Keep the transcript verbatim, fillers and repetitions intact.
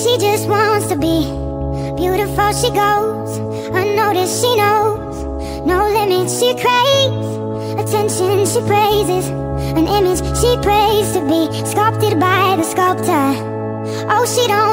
she just wants to be beautiful. She goes unnoticed, she knows no limits. She craves attention, she praises an image she prays to be sculpted by the sculptor. Oh, she don't